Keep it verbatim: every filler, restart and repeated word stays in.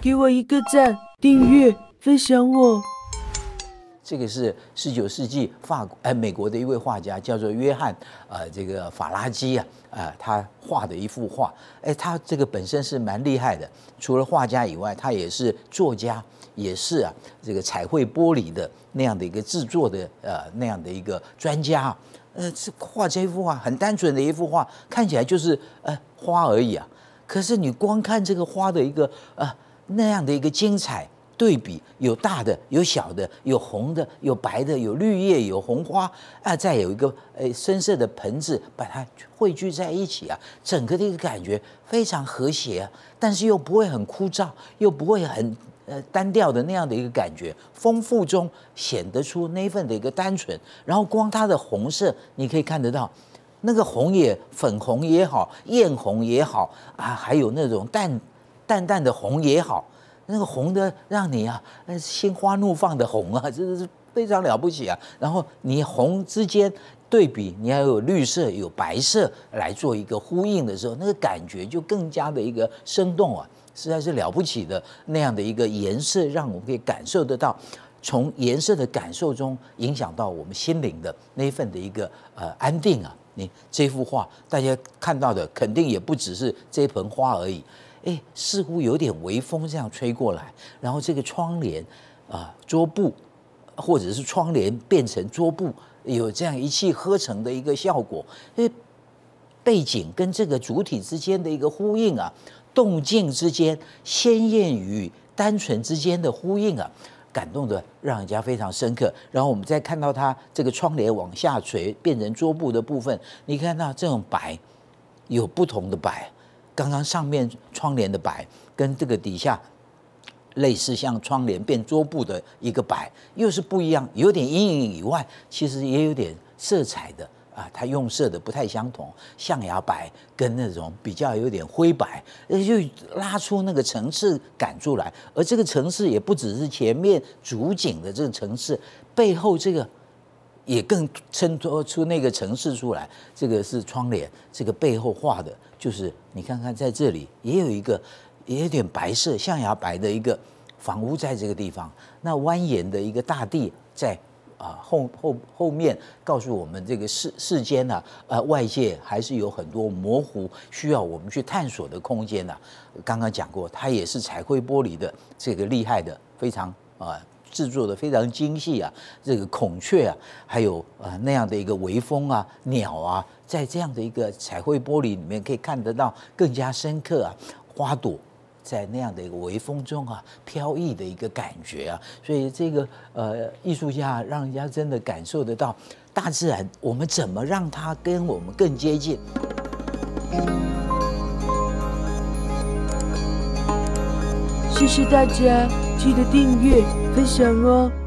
给我一个赞，订阅，分享我。 这个是十九世纪法国哎美国的一位画家，叫做约翰呃这个法拉基啊，呃他画的一幅画，哎他这个本身是蛮厉害的，除了画家以外，他也是作家，也是啊这个彩绘玻璃的那样的一个制作的呃那样的一个专家。呃，这画这幅画很单纯的一幅画，看起来就是呃花而已啊，可是你光看这个花的一个呃那样的一个精彩。对比有大的，有小的，有红的，有白的，有绿叶，有红花啊，再有一个呃深色的盆子，把它汇聚在一起啊，整个的一个感觉非常和谐啊，但是又不会很枯燥，又不会很呃单调的那样的一个感觉，丰富中显得出那份的一个单纯。然后光它的红色，你可以看得到。那个红也粉红也好，艳红也好啊，还有那种淡淡淡的红也好。那个红的让你啊，心花怒放的红啊，真的是非常了不起啊。然后你红之间对比，你还有绿色、有白色来做一个呼应的时候，那个感觉就更加的一个生动啊，实在是了不起的那样的一个颜色，让我们可以感受得到，从颜色的感受中影响到我们心灵的那一份的一个呃安定啊。你这幅画大家看到的肯定也不只是这盆花而已。哎，似乎有点微风这样吹过来，然后这个窗帘啊、桌布，或者是窗帘变成桌布，有这样一气呵成的一个效果。因为背景跟这个主体之间的一个呼应啊，动静之间、鲜艳与单纯之间的呼应啊，感动的让人家非常深刻。然后我们再看到它这个窗帘往下垂变成桌布的部分，你看到这种白有不同的白。刚刚上面窗帘的白，跟这个底下类似像窗帘变桌布的一个白，又是不一样，有点阴影以外，其实也有点色彩的啊，它用色的不太相同，象牙白跟那种比较有点灰白，就拉出那个层次感出来。而这个层次也不只是前面主景的这个层次，背后这个。也更衬托出那个层次出来，这个是窗帘，这个背后画的，就是你看看在这里也有一个，也有点白色象牙白的一个房屋在这个地方，那蜿蜒的一个大地在啊后后后面告诉我们，这个世世间呢、啊，呃外界还是有很多模糊需要我们去探索的空间呐、啊。刚刚讲过，它也是彩绘玻璃的这个厉害的，非常啊。制作的非常精细啊，这个孔雀啊，还有呃那样的一个微风啊、鸟啊，在这样的一个彩绘玻璃里面可以看得到更加深刻啊，花朵在那样的一个微风中啊飘逸的一个感觉啊，所以这个呃艺术家让人家真的感受得到大自然，我们怎么让它跟我们更接近。 谢谢大家，记得订阅、分享哦。